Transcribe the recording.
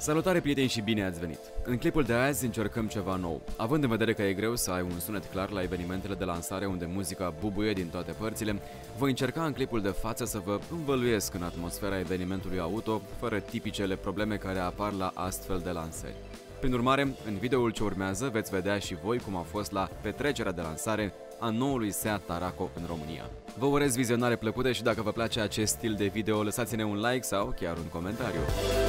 Salutare prieteni și bine ați venit! În clipul de azi încercăm ceva nou. Având în vedere că e greu să ai un sunet clar la evenimentele de lansare unde muzica bubuie din toate părțile, voi încerca în clipul de față să vă învăluiesc în atmosfera evenimentului auto, fără tipicele probleme care apar la astfel de lansări. Prin urmare, în videoul ce urmează veți vedea și voi cum a fost la petrecerea de lansare a noului Seat Tarraco în România. Vă urez vizionare plăcută și dacă vă place acest stil de video, lăsați-ne un like sau chiar un comentariu.